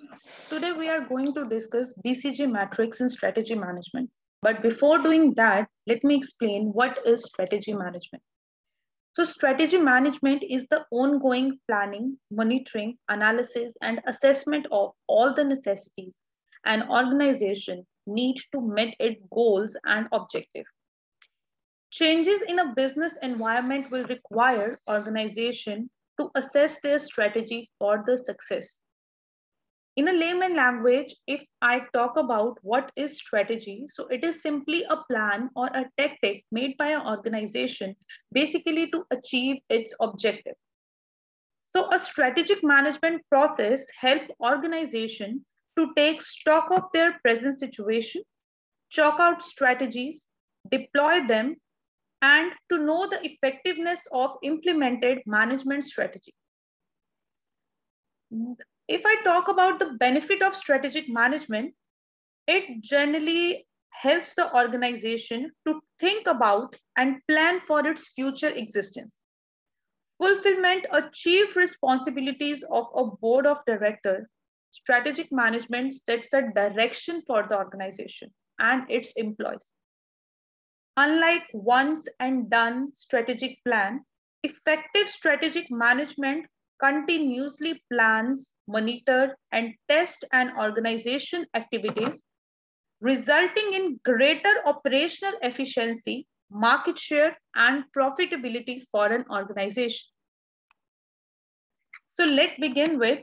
Today we are going to discuss BCG matrix in strategy management. But before doing that, let me explain what is strategy management. So strategy management is the ongoing planning, monitoring, analysis, and assessment of all the necessities an organization needs to meet its goals and objectives. Changes in a business environment will require organization to assess their strategy for the success. In a layman language, if I talk about what is strategy, so it is simply a plan or a tactic made by an organization basically to achieve its objective. So a strategic management process help organization to take stock of their present situation, chalk out strategies, deploy them, and to know the effectiveness of implemented management strategy. If I talk about the benefit of strategic management, it generally helps the organization to think about and plan for its future existence. Fulfillment of chief responsibilities of a board of directors, strategic management sets a direction for the organization and its employees. Unlike once and done strategic plan, effective strategic management continuously plans, monitor, and test an organization activities, resulting in greater operational efficiency, market share, and profitability for an organization. So let's begin with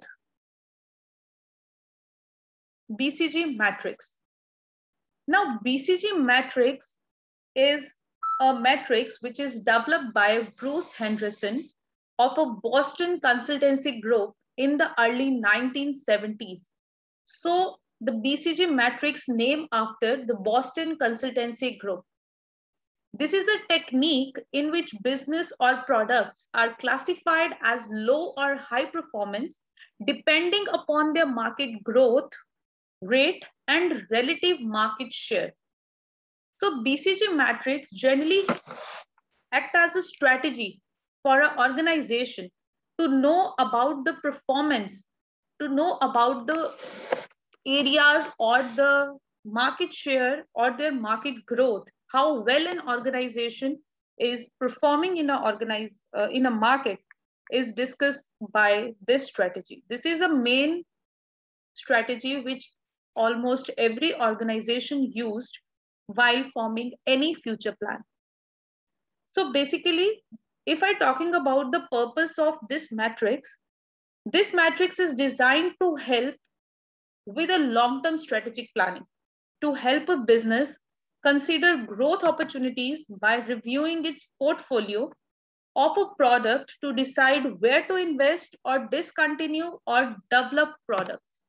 BCG matrix. Now, BCG matrix is a matrix which is developed by Bruce Henderson of a Boston consultancy group in the early 1970s. So the BCG matrix named after the Boston consultancy group. This is a technique in which business or products are classified as low or high performance depending upon their market growth rate and relative market share. So BCG matrix generally act as a strategy for an organization to know about the performance, to know about the areas or the market share or their market growth, how well an organization is performing in a market is discussed by this strategy. This is a main strategy which almost every organization used while forming any future plan. So basically, if I'm talking about the purpose of this matrix is designed to help with a long-term strategic planning, to help a business consider growth opportunities by reviewing its portfolio of a product to decide where to invest or discontinue or develop products.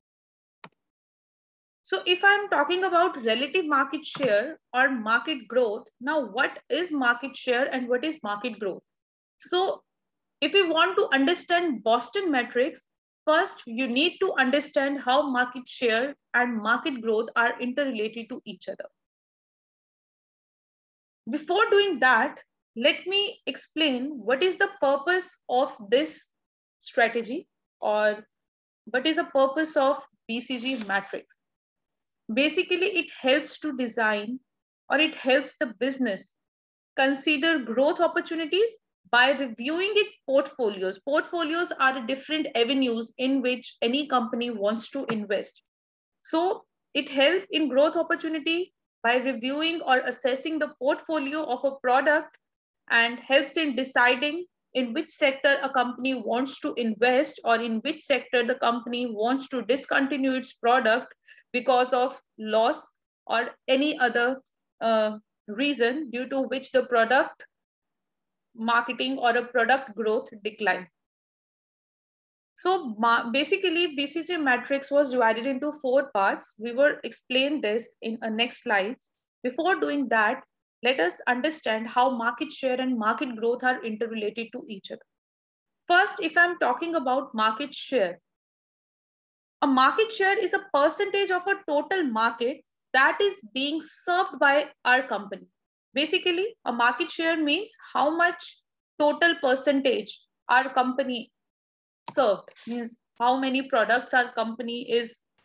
So if I'm talking about relative market share or market growth, now what is market share and what is market growth? So if you want to understand Boston metrics, first you need to understand how market share and market growth are interrelated to each other. Before doing that, let me explain what is the purpose of this strategy or what is the purpose of BCG matrix. Basically, it helps to design or it helps the business consider growth opportunities by reviewing its portfolios. Portfolios are different avenues in which any company wants to invest. So it helps in growth opportunity by reviewing or assessing the portfolio of a product and helps in deciding in which sector a company wants to invest or in which sector the company wants to discontinue its product because of loss or any other reason due to which the product marketing or a product growth decline. So basically BCG matrix was divided into 4 parts. We will explain this in our next slides. Before doing that, let us understand how market share and market growth are interrelated to each other. First, if I'm talking about market share, a market share is a percentage of a total market that is being served by our company. Basically, a market share means how much total percentage our company served, means how many products our company is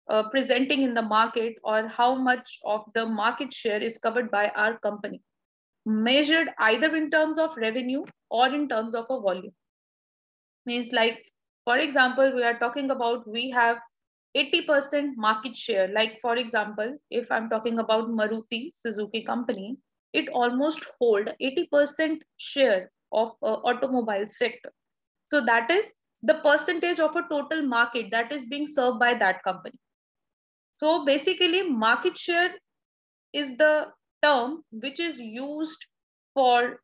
presenting in the market, or how much of the market share is covered by our company, measured either in terms of revenue or in terms of a volume. Means like, for example, we are talking about we have 80% market share. Like for example, if I'm talking about Maruti Suzuki company, it almost hold 80% share of automobile sector. So that is the percentage of a total market that is being served by that company. So basically, market share is the term which is used for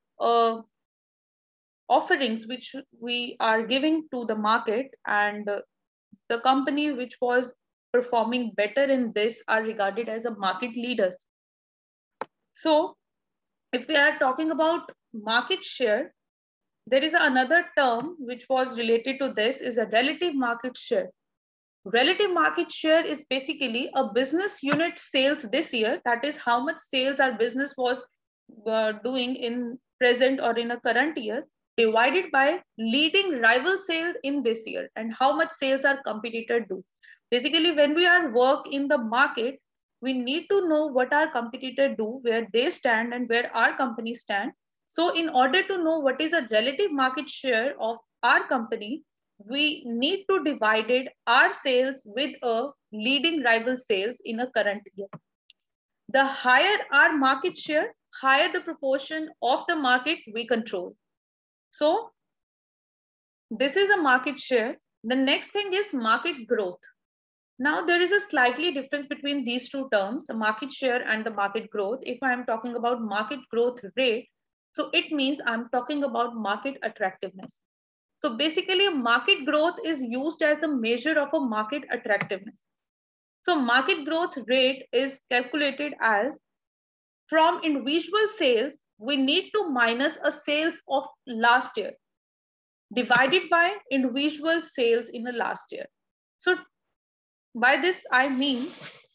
offerings which we are giving to the market, and the company which was performing better in this are regarded as a market leaders. So if we are talking about market share, there is another term which was related to this, is a relative market share. Relative market share is basically a business unit sales this year, that is how much sales our business was doing in present or in a current years, divided by leading rival sales in this year and how much sales our competitor do. Basically, when we are work in the market, we need to know what our competitor do, where they stand and where our company stand. So in order to know what is a relative market share of our company, we need to divide it, our sales with a leading rival sales in a current year. The higher our market share, higher the proportion of the market we control. So this is a market share. The next thing is market growth. Now there is a slightly difference between these two terms, market share and the market growth. If I'm talking about market growth rate, so it means I'm talking about market attractiveness. So basically, market growth is used as a measure of a market attractiveness. So market growth rate is calculated as from individual sales, we need to minus a sales of last year divided by individual sales in the last year. So by this, I mean,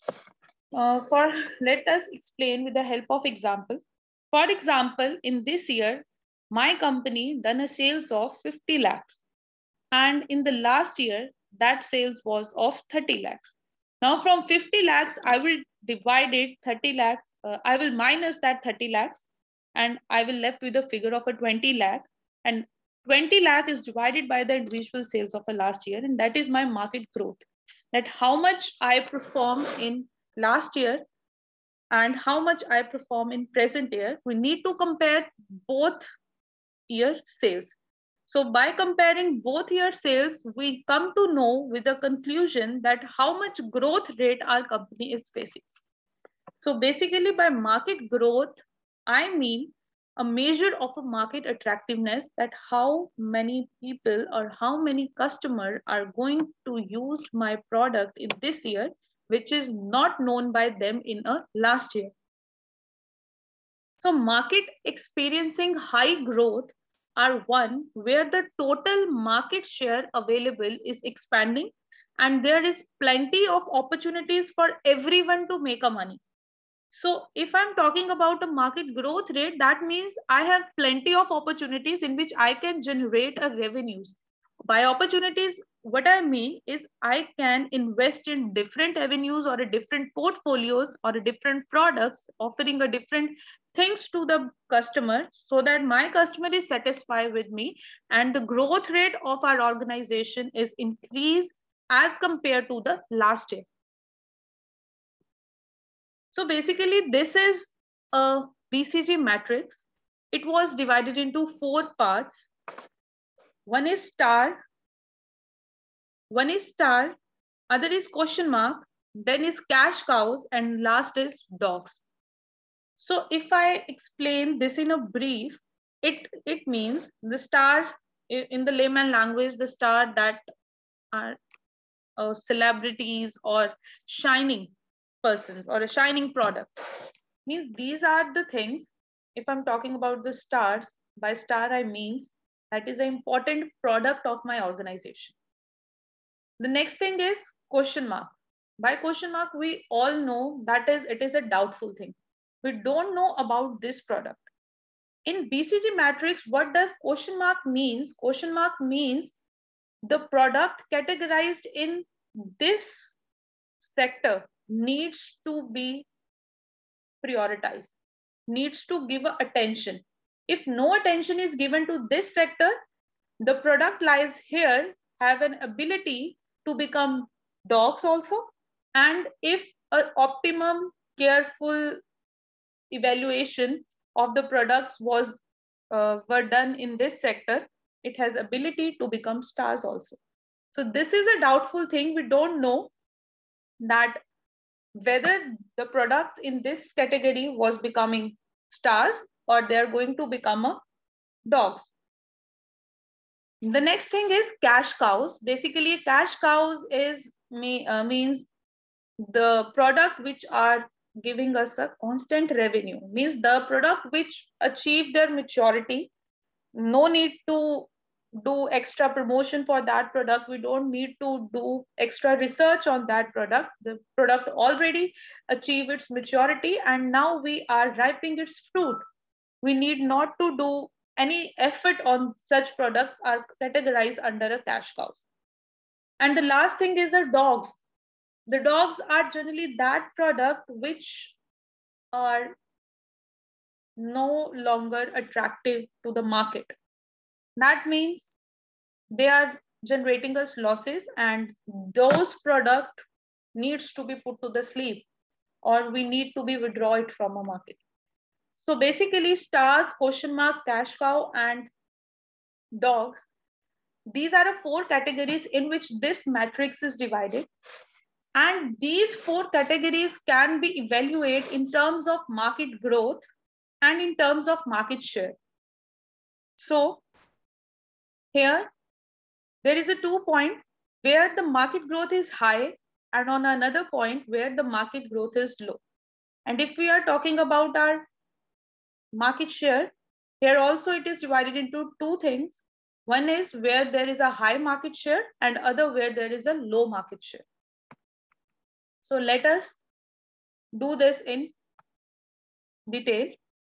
let us explain with the help of example. For example, in this year, my company done a sales of 50 lakhs. And in the last year, that sales was of 30 lakhs. Now from 50 lakhs, I will divide it 30 lakhs. I will minus that 30 lakhs and I will left with a figure of a 20 lakh. And 20 lakh is divided by the individual sales of the last year. And that is my market growth. That how much I perform in last year and how much I perform in present year. We need to compare both year sales. So by comparing both year sales, we come to know with the conclusion that how much growth rate our company is facing. So basically by market growth, I mean a measure of a market attractiveness, that how many people or how many customers are going to use my product in this year, which is not known by them in a last year. So market experiencing high growth are one where the total market share available is expanding and there is plenty of opportunities for everyone to make a money. So if I'm talking about a market growth rate, that means I have plenty of opportunities in which I can generate a revenues. By opportunities, what I mean is I can invest in different avenues or a different portfolios or a different products, offering a different things to the customer so that my customer is satisfied with me and the growth rate of our organization is increased as compared to the last year. So basically this is a BCG matrix. It was divided into 4 parts. One is star, other is question mark, then is cash cows, and last is dogs. So if I explain this in a brief, it means the star, in the layman language, the star that are celebrities or shining persons or a shining product. Means these are the things. If I'm talking about the stars, by star I means that is an important product of my organization. The next thing is question mark. By question mark, we all know that it is a doubtful thing. We don't know about this product. In BCG matrix, what does question mark means? Question mark means the product categorized in this sector needs to be prioritized, needs to give attention. If no attention is given to this sector, the product lies here have an ability to become dogs also. And if an optimum careful evaluation of the products were done in this sector, it has ability to become stars also. So this is a doubtful thing. We don't know that whether the products in this category was becoming stars or they're going to become a dogs. The next thing is cash cows. Basically, cash cows means the product which are giving us a constant revenue, means the product which achieved their maturity. No need to do extra promotion for that product. We don't need to do extra research on that product. The product already achieved its maturity and now we are ripening its fruit. We need not to do any effort on such products are categorized under a cash cows. And the last thing is the dogs. The dogs are generally that product which are no longer attractive to the market. That means they are generating us losses and those product needs to be put to the sleep or we need to be withdraw it from a market. So basically stars, question mark, cash cow and dogs. These are the 4 categories in which this matrix is divided. And these 4 categories can be evaluated in terms of market growth and in terms of market share. So here, there is a 2 point where the market growth is high and on another point where the market growth is low. And if we are talking about our market share, here also it is divided into 2 things. One is where there is a high market share and other where there is a low market share. So let us do this in detail.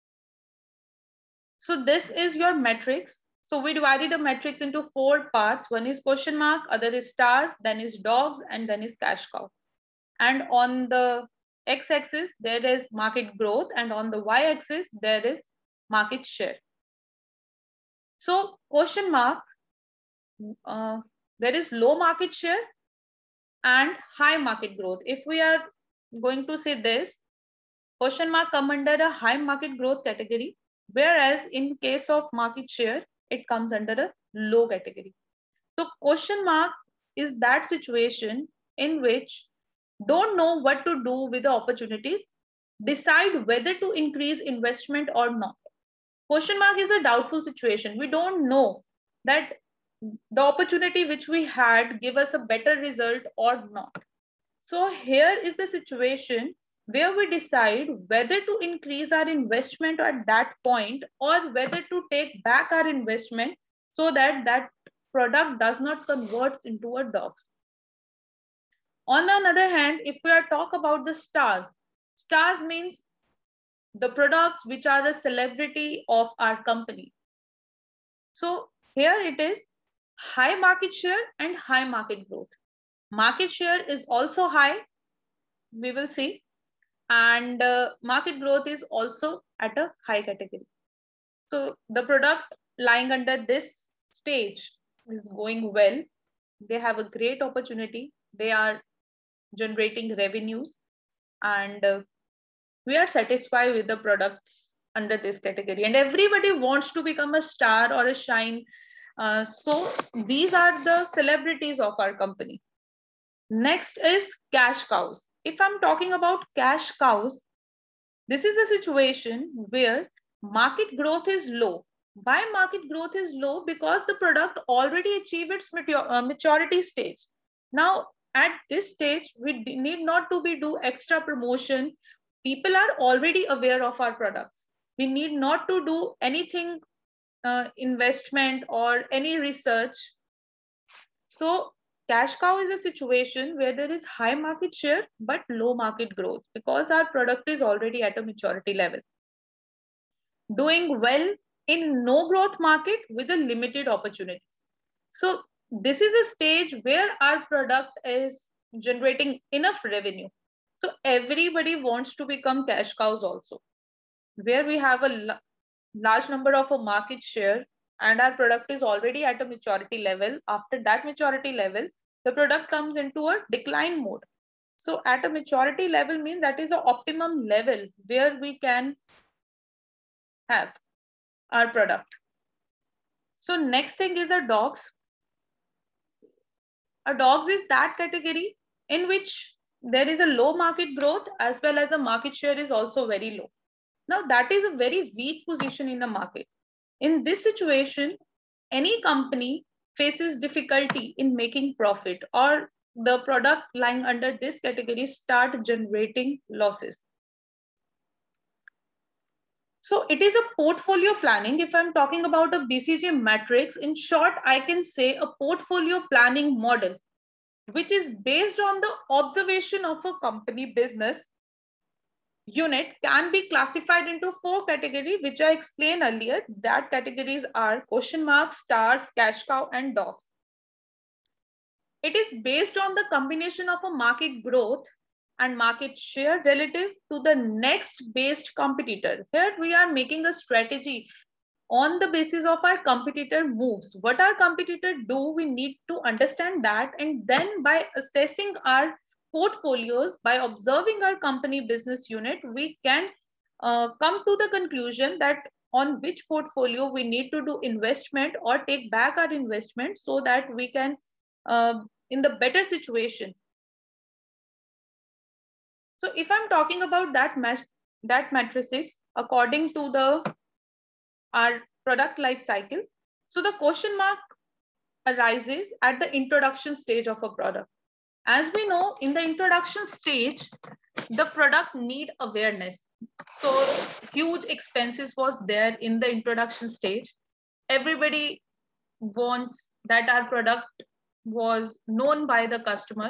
So this is your matrix. So we divided the matrix into 4 parts. One is question mark, other is stars, then is dogs, and then is cash cow. And on the x-axis, there is market growth, and on the y-axis, there is market share. So question mark, there is low market share and high market growth. If we are going to say this, question mark come under a high market growth category, whereas in case of market share, it comes under a low category. So question mark is that situation in which don't know what to do with the opportunities, decide whether to increase investment or not. Question mark is a doubtful situation. We don't know that the opportunity which we had give us a better result or not. So here is the situation where we decide whether to increase our investment at that point or whether to take back our investment so that that product does not convert into a dogs. On the other hand, if we are talk about the stars, stars means the products which are a celebrity of our company. So here it is high market share and high market growth. Market share is also high, we will see, and market growth is also at a high category. So the product lying under this stage is going well. They have a great opportunity. They are generating revenues and we are satisfied with the products under this category. And everybody wants to become a star or a shine. So these are the celebrities of our company. Next is cash cows. If I'm talking about cash cows, this is a situation where market growth is low. Why market growth is low? Because the product already achieved its maturity stage. Now, at this stage, we need not to do extra promotion. People are already aware of our products. We need not to do anything, investment or any research. So cash cow is a situation where there is high market share but low market growth because our product is already at a maturity level. Doing well in no growth market with a limited opportunities. So this is a stage where our product is generating enough revenue. So everybody wants to become cash cows also, where we have a large number of a market share and our product is already at a maturity level. After that maturity level, the product comes into a decline mode. So at a maturity level means that is the optimum level where we can have our product. So next thing is the dogs. A dogs is that category in which there is a low market growth as well as the market share is also very low. Now that is a very weak position in the market. In this situation, any company faces difficulty in making profit or the product lying under this category start generating losses. So it is a portfolio planning. If I'm talking about a BCG matrix, in short, I can say a portfolio planning model, which is based on the observation of a company business unit can be classified into 4 categories, which I explained earlier. That categories are question mark, stars, cash cow, and dogs. It is based on the combination of a market growth and market share relative to the next best competitor. Here we are making a strategy on the basis of our competitor moves. What our competitor do, we need to understand that, and then by assessing our portfolios, by observing our company business unit, we can come to the conclusion that on which portfolio we need to do investment or take back our investment so that we can in the better situation. So if I'm talking about that matrices according to the our product life cycle, so the question mark arises at the introduction stage of a product. As we know, in the introduction stage, the product need awareness. So huge expenses was there in the introduction stage. Everybody wants that our product was known by the customer.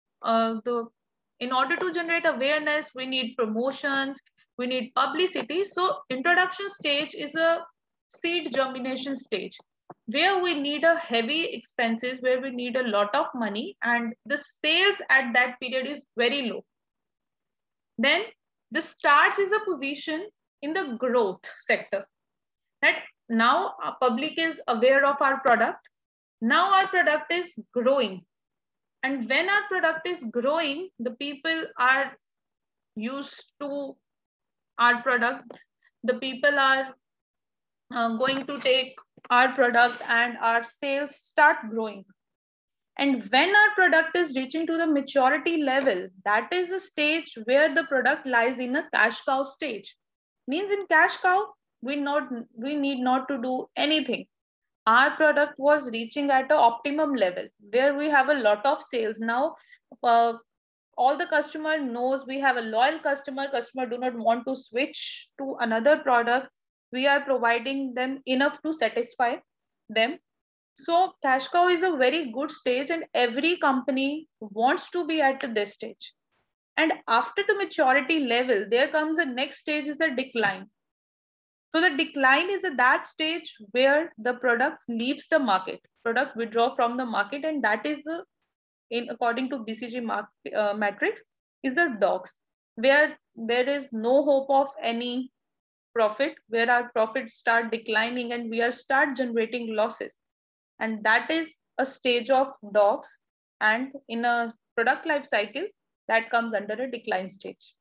In order to generate awareness, we need promotions, we need publicity. So introduction stage is a seed germination stage where we need a heavy expenses, where we need a lot of money, and the sales at that period is very low. Then the starts is a position in the growth sector, that now our public is aware of our product. Now our product is growing. And when our product is growing, the people are used to our product. The people are going to take our product and our sales start growing. And when our product is reaching to the maturity level, that is the stage where the product lies in a cash cow stage. Means in cash cow, we need not to do anything. Our product was reaching at an optimum level where we have a lot of sales. Now, all the customer knows we have a loyal customer. Customer do not want to switch to another product. We are providing them enough to satisfy them. So cash cow is a very good stage and every company wants to be at this stage. And after the maturity level, there comes the next stage is the decline. So the decline is at that stage where the product leaves the market, product withdraw from the market, and that is the, in according to BCG matrix, is the dogs, where there is no hope of any profit, where our profits start declining and we are start generating losses. And that is a stage of dogs, and in a product life cycle, that comes under a decline stage.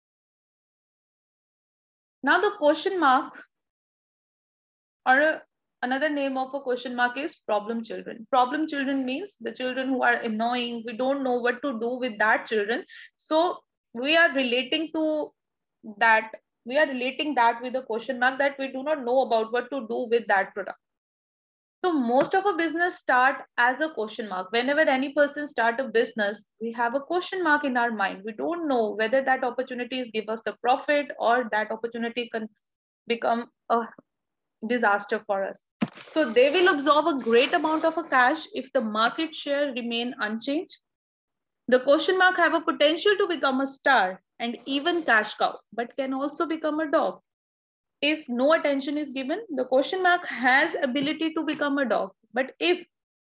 Now the question mark, or another name of a question mark, is problem children. Problem children means the children who are annoying. We don't know what to do with that children. So we are relating to that. We are relating that with a question mark, that we do not know about what to do with that product. So most of a business start as a question mark. Whenever any person start a business, we have a question mark in our mind. We don't know whether that opportunity is give us a profit or that opportunity can become a disaster for us. So they will absorb a great amount of a cash if the market share remain unchanged. The question mark have a potential to become a star and even cash cow, but can also become a dog. If no attention is given, the question mark has ability to become a dog. But if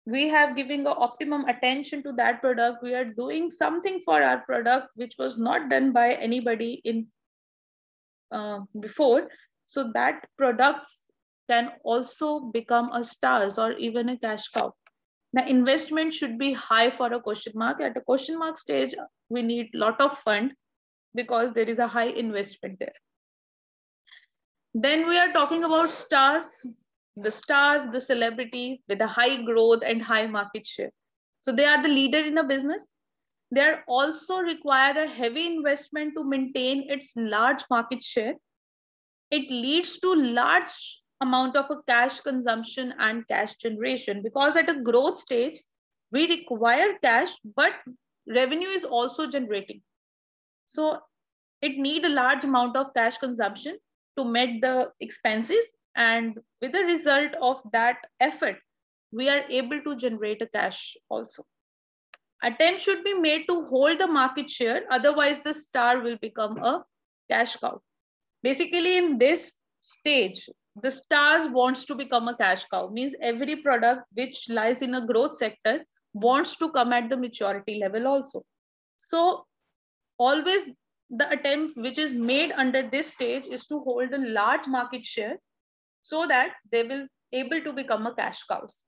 we have giving a optimum attention to that product. We are doing something for our product which was not done by anybody in before. So that products can also become a stars or even a cash cow. The investment should be high for a question mark. At a question mark stage, we need lot of fund because there is a high investment there. Then we are talking about stars, the celebrity with a high growth and high market share. So they are the leader in a business. They are also require a heavy investment to maintain its large market share. It leads to large amount of a cash consumption and cash generation, because at a growth stage, we require cash, but revenue is also generating. So it need a large amount of cash consumption to meet the expenses, and with the result of that effort, we are able to generate a cash also. Attempt should be made to hold the market share, otherwise the star will become a cash cow. Basically, in this stage, the stars wants to become a cash cow, means every product which lies in a growth sector wants to come at the maturity level also. So always the attempt which is made under this stage is to hold a large market share so that they will able to become a cash cows.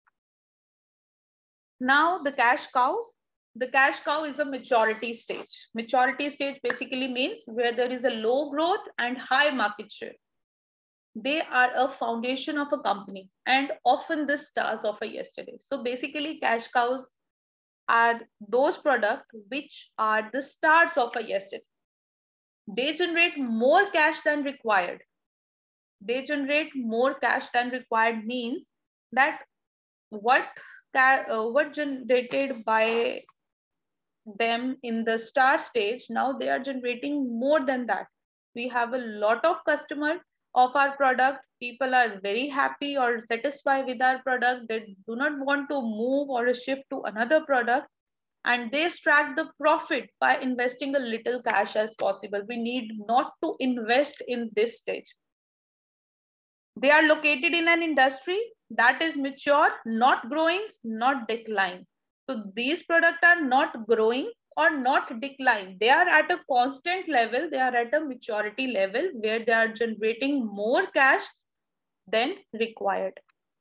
Now the cash cows, the cash cow is a maturity stage. Maturity stage basically means where there is a low growth and high market share. They are a foundation of a company and often the stars of a yesterday. So basically cash cows are those products which are the stars of a yesterday. They generate more cash than required. They generate more cash than required means that what generated by them in the star stage, now they are generating more than that. We have a lot of customer of our product. People are very happy or satisfied with our product. They do not want to move or shift to another product, and they extract the profit by investing a little cash as possible. We need not to invest in this stage. They are located in an industry that is mature, not growing, not decline. So these products are not growing or not decline. They are at a constant level. They are at a maturity level where they are generating more cash than required.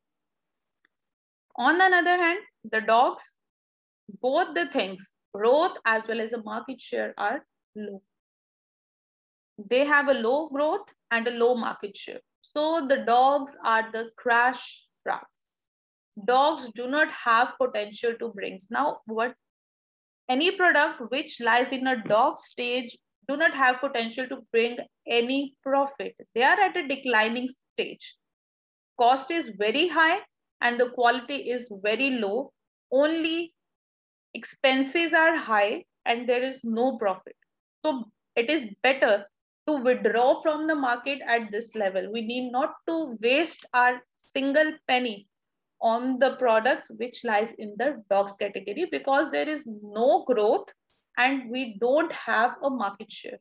On the other hand, the dogs, both the things, growth as well as the market share are low. They have a low growth and a low market share. So the dogs are the crash products. Dogs do not have potential to bring. Now, what any product which lies in a dog stage do not have potential to bring any profit. They are at a declining stage. Cost is very high and the quality is very low. Only expenses are high and there is no profit. So it is better to withdraw from the market at this level. We need not to waste our single penny on the products which lies in the dogs category, because there is no growth and we don't have a market share.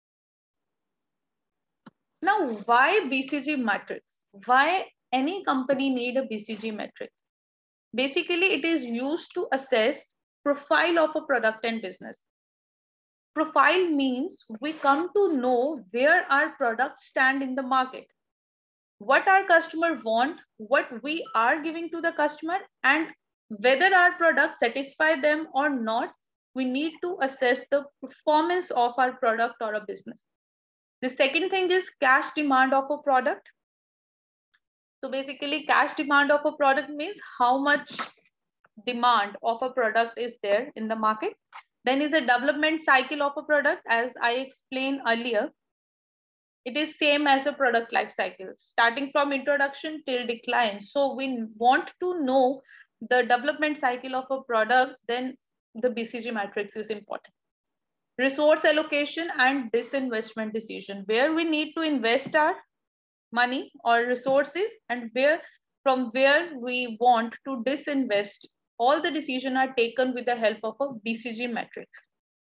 Now, why BCG matrix? Why any company need a BCG matrix? Basically, it is used to assess profile of a product and business. Profile means we come to know where our products stand in the market, what our customer want, what we are giving to the customer, and whether our products satisfy them or not. We need to assess the performance of our product or a business. The second thing is cash demand of a product. So basically cash demand of a product means how much demand of a product is there in the market. Then is a development cycle of a product. As I explained earlier, it is same as a product life cycle, starting from introduction till decline. So we want to know the development cycle of a product, then the BCG matrix is important. Resource allocation and disinvestment decision, where we need to invest our money or resources and from where we want to disinvest. All the decisions are taken with the help of a BCG matrix.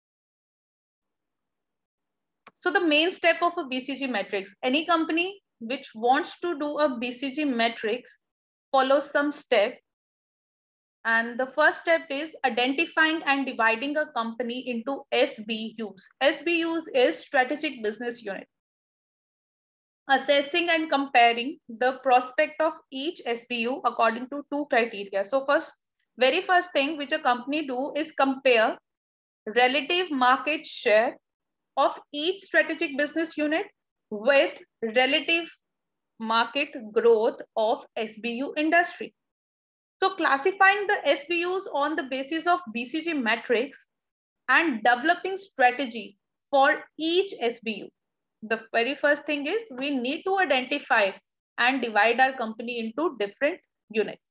So the main step of a BCG matrix, any company which wants to do a BCG matrix follows some step. And the first step is identifying and dividing a company into SBUs. SBUs is strategic business unit. Assessing and comparing the prospect of each SBU according to two criteria. So very first thing which a company do is compare relative market share of each strategic business unit with relative market growth of SBU industry. So classifying the SBUs on the basis of BCG metrics and developing strategy for each SBU. The very first thing is we need to identify and divide our company into different units.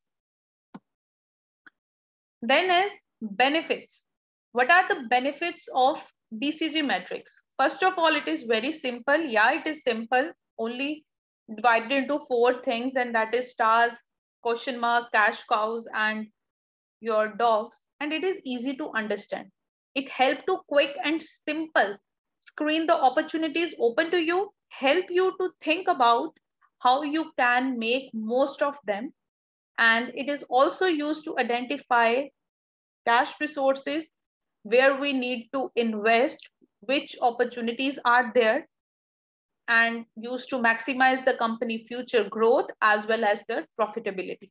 Then is benefits. What are the benefits of BCG metrics? First of all, it is very simple. Yeah, it is simple. Only divided into 4 things, and that is stars, question mark, cash cows, and your dogs. And it is easy to understand. It helps to quick and simple screen the opportunities open to you, help you to think about how you can make most of them. And it is also used to identify cash resources, where we need to invest, which opportunities are there, and used to maximize the company future growth as well as the profitability.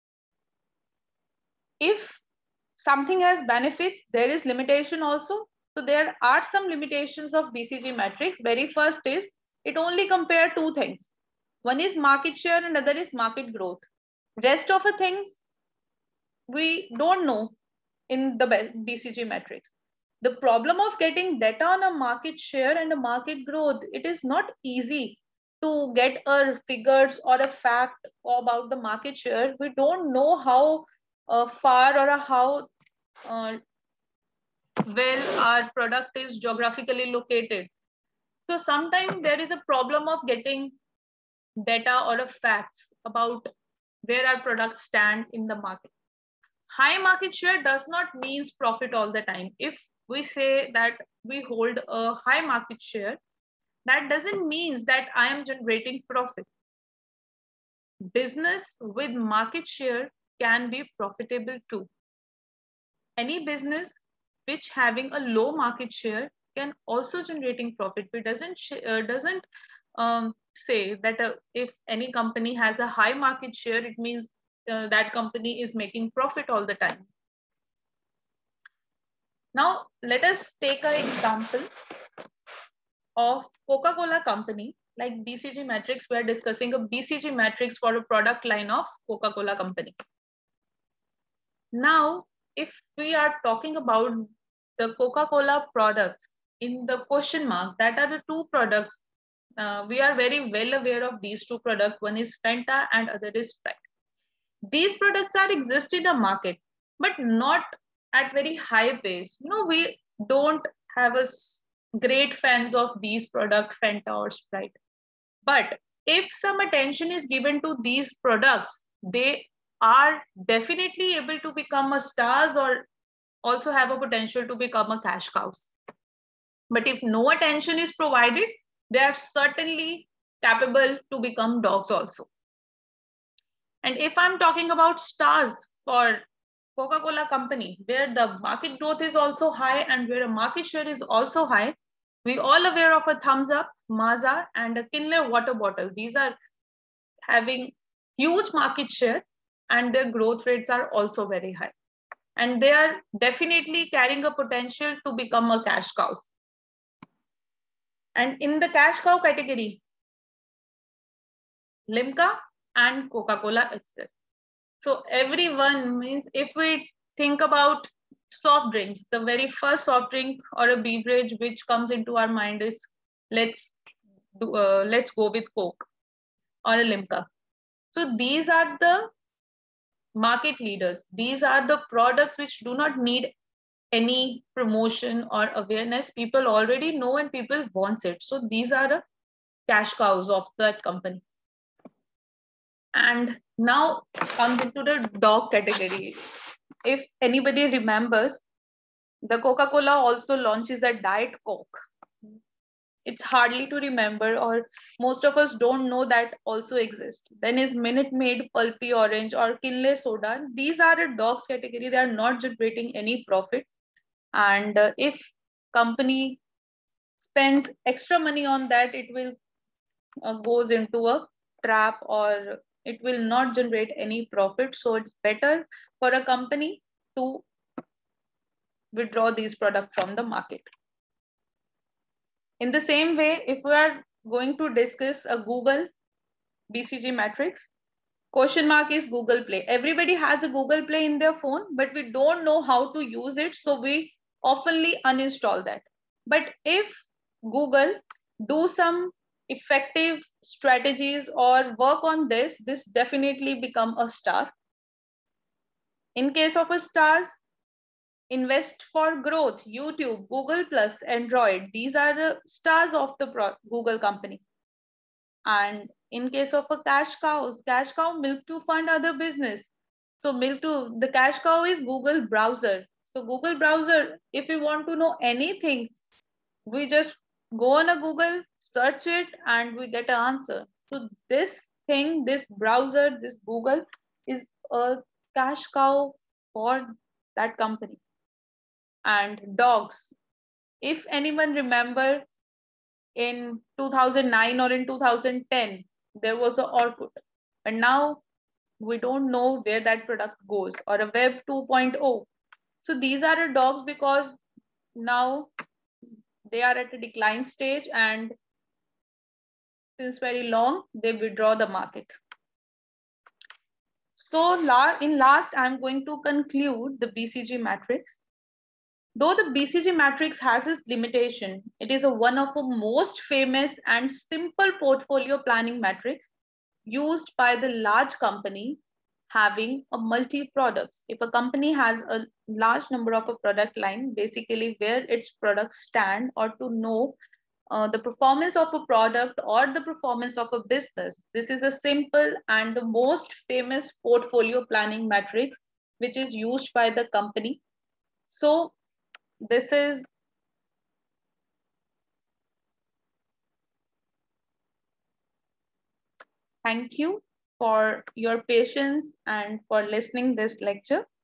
If something has benefits, there is limitation also. So there are some limitations of BCG metrics. Very first is it only compare 2 things. One is market share and other is market growth. Rest of the things we don't know in the BCG metrics. The problem of getting data on a market share and a market growth, it is not easy to get a figures or a fact about the market share. We don't know how far or how well our product is geographically located. So sometimes there is a problem of getting data or a facts about where our products stand in the market. High market share does not mean profit all the time. If we say that we hold a high market share, that doesn't mean that I am generating profit. Business with market share can be profitable too. Any business which having a low market share can also generating profit. It doesn't say that if any company has a high market share, it means that company is making profit all the time. Now, let us take an example of Coca-Cola company. Like BCG metrics, we are discussing a BCG metrics for a product line of Coca-Cola company. Now, if we are talking about the Coca-Cola products in the question mark, that are the 2 products. We are very well aware of these 2 products. One is Fanta and other is Sprite. These products are exist in the market, but not at very high pace. We don't have a great fans of these products, Fanta or Sprite. But if some attention is given to these products, they are definitely able to become a stars or also have a potential to become a cash cows. But if no attention is provided, they are certainly capable to become dogs also. And if I'm talking about stars for Coca-Cola company, where the market growth is also high and where a market share is also high, we all aware of a Thumbs Up, Maaza, and a Kinley water bottle. These are having huge market share and their growth rates are also very high. And they are definitely carrying a potential to become a cash cows. And in the cash cow category, Limca and Coca-Cola itself. So everyone means if we think about soft drinks, the very first soft drink or a beverage which comes into our mind is let's go with Coke or a Limca. So these are the market leaders. These are the products which do not need any promotion or awareness. People already know and people want it. So these are the cash cows of that company. And now comes into the dog category. If anybody remembers, the Coca-Cola also launches a Diet Coke. it's hardly to remember, or most of us don't know that also exist. Then is Minute Maid, Pulpy Orange, or Kinley Soda. These are a dogs category. They are not generating any profit. And if company spends extra money on that, it will goes into a trap, or it will not generate any profit. So it's better for a company to withdraw these products from the market. In the same way, if we are going to discuss a Google BCG matrix, question mark is Google Play. Everybody has a Google Play in their phone, but we don't know how to use it. So we oftenly uninstall that. But if Google do some effective strategies or work on this, this definitely become a star. In case of a stars, Invest for Growth, YouTube, Google Plus, Android. These are the stars of the Google company. And in case of a cash cow, milk to fund other business. So the cash cow is Google browser. So Google browser, if we want to know anything, we just go on a Google, search it, and we get an answer. So this thing, this browser, this Google is a cash cow for that company. And dogs. If anyone remember, in 2009 or in 2010, there was a Orkut. And now we don't know where that product goes, or a Web 2.0. So these are the dogs because now they are at a decline stage, and since very long, they withdraw the market. So in last, I'm going to conclude the BCG matrix. Though the BCG matrix has its limitation, it is one of the most famous and simple portfolio planning metrics used by the large company having a multi products. If a company has a large number of a product line, basically where its products stand, or to know the performance of a product or the performance of a business, this is a simple and the most famous portfolio planning matrix which is used by the company. So this is thank you for your patience and for listening this lecture.